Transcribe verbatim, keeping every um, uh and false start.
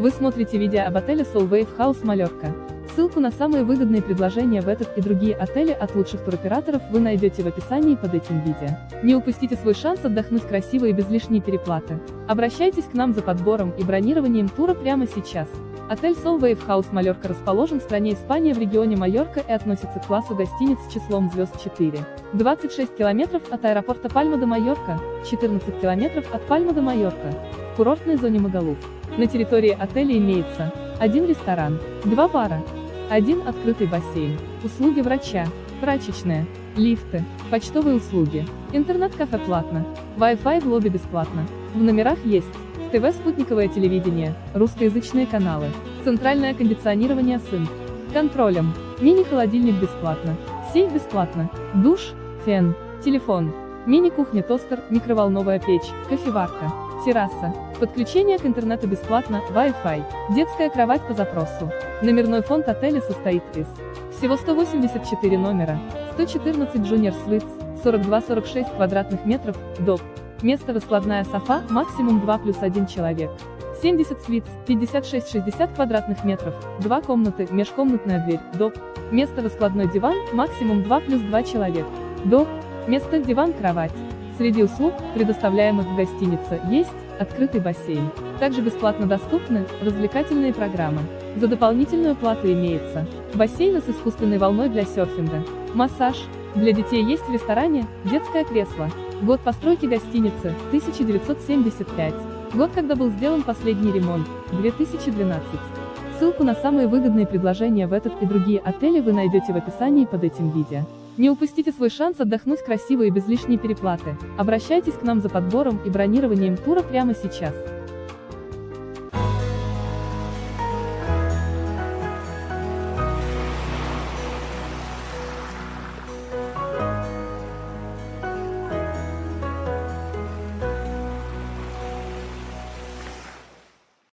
Вы смотрите видео об отеле Solwave House Mallorca. Ссылку на самые выгодные предложения в этот и другие отели от лучших туроператоров вы найдете в описании под этим видео. Не упустите свой шанс отдохнуть красиво и без лишней переплаты. Обращайтесь к нам за подбором и бронированием тура прямо сейчас. Отель Solwave House Mallorca расположен в стране Испания в регионе Майорка и относится к классу гостиниц с числом звезд четыре. двадцать шесть километров от аэропорта Пальма де Майорка, четырнадцать километров от Пальма де Майорка, в курортной зоне Магалуф. На территории отеля имеется один ресторан, два бара, один открытый бассейн, услуги врача, прачечная, лифты, почтовые услуги, интернет-кафе платно, Wi-Fi в лобби бесплатно. В номерах есть ТВ спутниковое телевидение, русскоязычные каналы, центральное кондиционирование с ин контролем, мини-холодильник бесплатно, сейф бесплатно, душ, фен, телефон, мини-кухня, тостер, микроволновая печь, кофеварка, терраса, подключение к интернету бесплатно, Wi-Fi, детская кровать по запросу. Номерной фонд отеля состоит из всего сто восемьдесят четыре номера, сто четырнадцать Junior Suites, сорок два сорок шесть квадратных метров, доп. Место раскладная софа, максимум два плюс один человек. семьдесят Suites, пятьдесят шесть шестьдесят квадратных метров, два комнаты, межкомнатная дверь, доп. Место раскладной диван, максимум два плюс два человек. Доп. Место диван-кровать. Среди услуг, предоставляемых в гостинице, есть открытый бассейн. Также бесплатно доступны развлекательные программы. За дополнительную плату имеется бассейн с искусственной волной для серфинга, массаж. Для детей есть в ресторане детское кресло. Год постройки гостиницы – тысяча девятьсот семьдесят пять. Год, когда был сделан последний ремонт – две тысячи двенадцатый. Ссылку на самые выгодные предложения в этот и другие отели вы найдете в описании под этим видео. Не упустите свой шанс отдохнуть красиво и без лишней переплаты. Обращайтесь к нам за подбором и бронированием тура прямо сейчас.